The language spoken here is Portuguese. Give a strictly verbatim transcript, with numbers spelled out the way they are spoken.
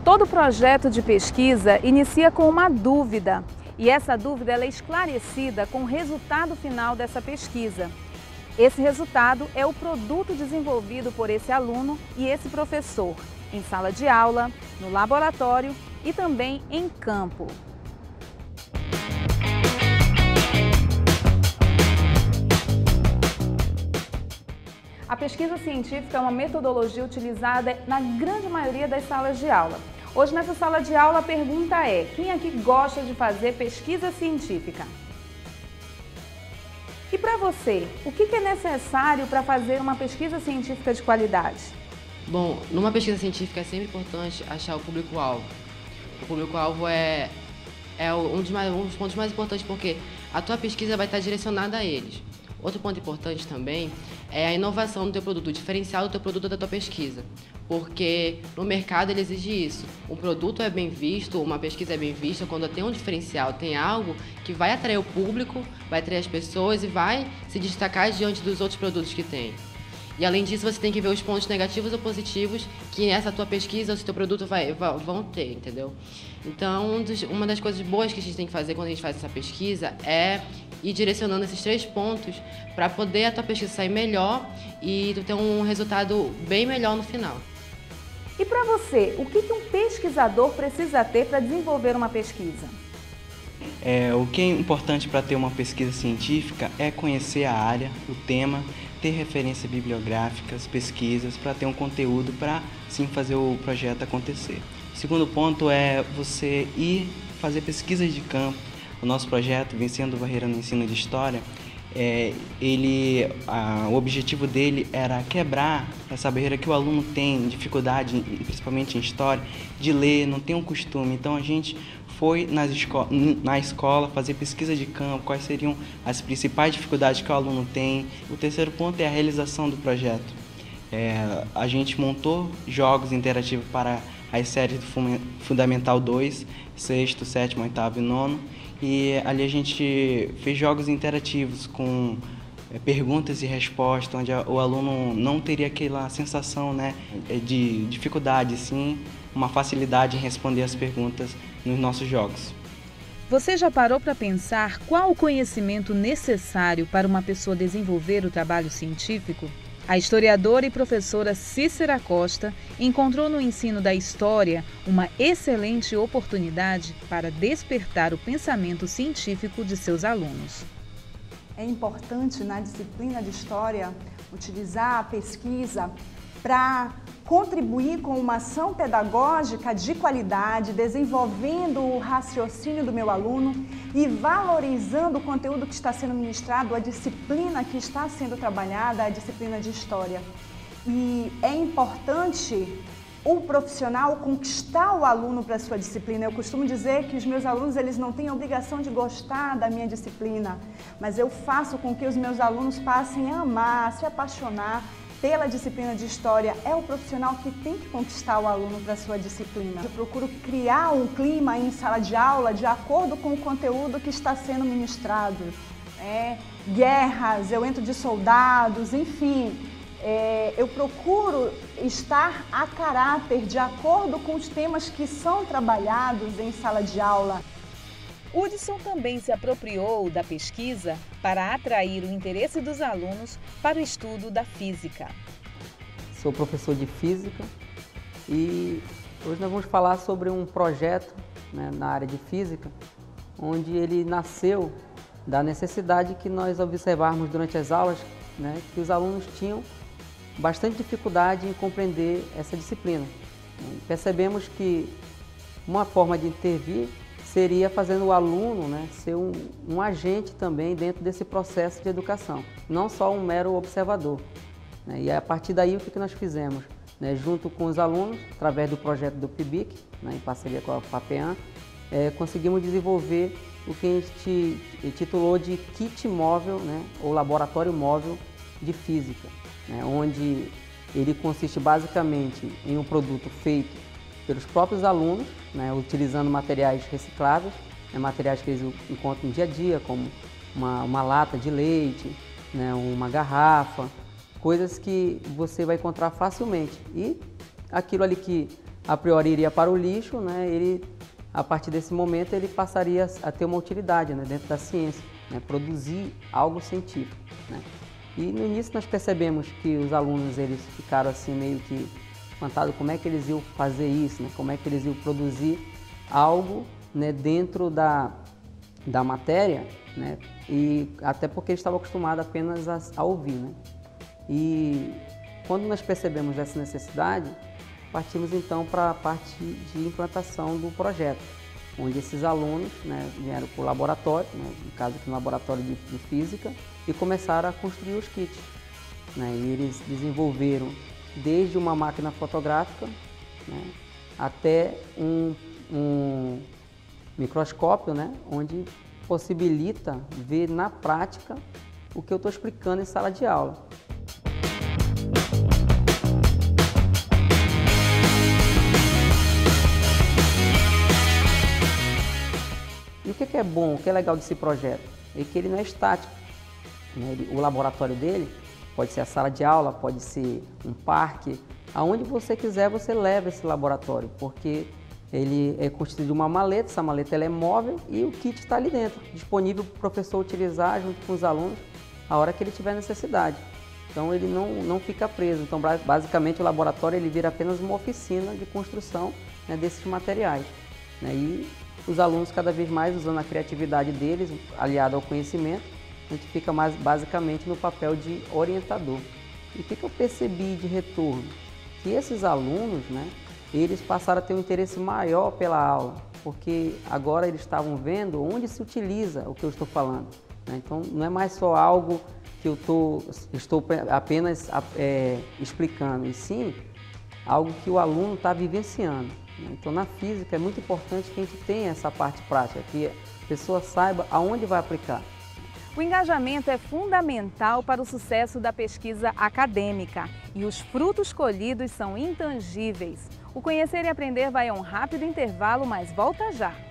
Todo projeto de pesquisa inicia com uma dúvida e essa dúvida ela é esclarecida com o resultado final dessa pesquisa. Esse resultado é o produto desenvolvido por esse aluno e esse professor, em sala de aula, no laboratório e também em campo. A pesquisa científica é uma metodologia utilizada na grande maioria das salas de aula. Hoje, nessa sala de aula, a pergunta é: quem aqui gosta de fazer pesquisa científica? E para você, o que é necessário para fazer uma pesquisa científica de qualidade? Bom, numa pesquisa científica é sempre importante achar o público-alvo. O público-alvo é, é um, dos mais, um dos pontos mais importantes porque a tua pesquisa vai estar direcionada a eles. Outro ponto importante também é a inovação do teu produto, o diferencial do teu produto da tua pesquisa. Porque no mercado ele exige isso. Um produto é bem visto, uma pesquisa é bem vista quando tem um diferencial, tem algo que vai atrair o público, vai atrair as pessoas e vai se destacar diante dos outros produtos que tem. E além disso, você tem que ver os pontos negativos ou positivos que nessa tua pesquisa ou seu produto vai, vai, vão ter, entendeu? Então, um dos, uma das coisas boas que a gente tem que fazer quando a gente faz essa pesquisa é ir direcionando esses três pontos para poder a tua pesquisa sair melhor e tu ter um resultado bem melhor no final. E para você, o que um pesquisador precisa ter para desenvolver uma pesquisa? É, o que é importante para ter uma pesquisa científica é conhecer a área, o tema, ter referências bibliográficas, pesquisas, para ter um conteúdo para sim fazer o projeto acontecer. O segundo ponto é você ir fazer pesquisas de campo. O nosso projeto, Vencendo Barreira no Ensino de História, é, ele, a, o objetivo dele era quebrar essa barreira que o aluno tem, dificuldade, principalmente em História, de ler, não tem um costume. Então a gente foi nas esco na escola fazer pesquisa de campo, quais seriam as principais dificuldades que o aluno tem. O terceiro ponto é a realização do projeto. É, a gente montou jogos interativos para as séries do Fundamental dois, sexto, sétimo, oitavo e nono. E ali a gente fez jogos interativos com é, perguntas e respostas, onde a, o aluno não teria aquela sensação, né, de dificuldade, sim, uma facilidade em responder as perguntas nos nossos jogos. Você já parou para pensar qual o conhecimento necessário para uma pessoa desenvolver o trabalho científico? A historiadora e professora Cícera Costa encontrou no ensino da história uma excelente oportunidade para despertar o pensamento científico de seus alunos. É importante na disciplina de história utilizar a pesquisa para contribuir com uma ação pedagógica de qualidade, desenvolvendo o raciocínio do meu aluno e valorizando o conteúdo que está sendo ministrado, a disciplina que está sendo trabalhada, a disciplina de história. E é importante o profissional conquistar o aluno para a sua disciplina. Eu costumo dizer que os meus alunos eles não têm a obrigação de gostar da minha disciplina, mas eu faço com que os meus alunos passem a amar, a se apaixonar pela disciplina de história. É o profissional que tem que conquistar o aluno para a sua disciplina. Eu procuro criar um clima em sala de aula de acordo com o conteúdo que está sendo ministrado. É, guerras, eu entro de soldados, enfim. É, eu procuro estar a caráter de acordo com os temas que são trabalhados em sala de aula. Hudson também se apropriou da pesquisa para atrair o interesse dos alunos para o estudo da física. Sou professor de física e hoje nós vamos falar sobre um projeto, né, na área de física, onde ele nasceu da necessidade que nós observarmos durante as aulas, né, que os alunos tinham bastante dificuldade em compreender essa disciplina. Percebemos que uma forma de intervir seria fazendo o aluno, né, ser um, um agente também dentro desse processo de educação, não só um mero observador. Né? E a partir daí o que, que nós fizemos? Né, junto com os alunos, através do projeto do P I B I C, né, em parceria com a FAPEAM, é, conseguimos desenvolver o que a gente titulou de kit móvel, né, ou laboratório móvel de física, né, onde ele consiste basicamente em um produto feito pelos próprios alunos, né, utilizando materiais recicláveis, né, materiais que eles encontram no dia a dia, como uma, uma lata de leite, né, uma garrafa, coisas que você vai encontrar facilmente. E aquilo ali que a priori iria para o lixo, né, ele, a partir desse momento ele passaria a ter uma utilidade, né, dentro da ciência, né, produzir algo científico, né. E no início nós percebemos que os alunos eles ficaram assim meio que espantados como é que eles iam fazer isso, né, como é que eles iam produzir algo, né, dentro da, da matéria, né, e até porque eles estavam acostumados apenas a, a ouvir, né. E quando nós percebemos essa necessidade, partimos então para a parte de implantação do projeto, onde esses alunos, né, vieram para o laboratório, né, no caso aqui no laboratório de, de física, e começaram a construir os kits, né, e eles desenvolveram desde uma máquina fotográfica, né, até um, um microscópio, né, onde possibilita ver na prática o que eu estou explicando em sala de aula. E o que é bom, o que é legal desse projeto? É que ele não é estático, né? Ele, o laboratório dele pode ser a sala de aula, pode ser um parque, aonde você quiser você leva esse laboratório, porque ele é constituído de uma maleta, essa maleta ela é móvel e o kit está ali dentro, disponível para o professor utilizar junto com os alunos a hora que ele tiver necessidade. Então ele não, não fica preso, então basicamente o laboratório ele vira apenas uma oficina de construção, né, desses materiais, né? E os alunos cada vez mais usando a criatividade deles, aliado ao conhecimento, a gente fica mais basicamente no papel de orientador. E o que eu percebi de retorno? Que esses alunos, né, eles passaram a ter um interesse maior pela aula, porque agora eles estavam vendo onde se utiliza o que eu estou falando, né? Então não é mais só algo que eu tô, estou apenas é, explicando, e sim algo que o aluno está vivenciando. Então, na física é muito importante que a gente tenha essa parte prática, que a pessoa saiba aonde vai aplicar. O engajamento é fundamental para o sucesso da pesquisa acadêmica e os frutos colhidos são intangíveis. O Conhecer e Aprender vai a um rápido intervalo, mas volta já.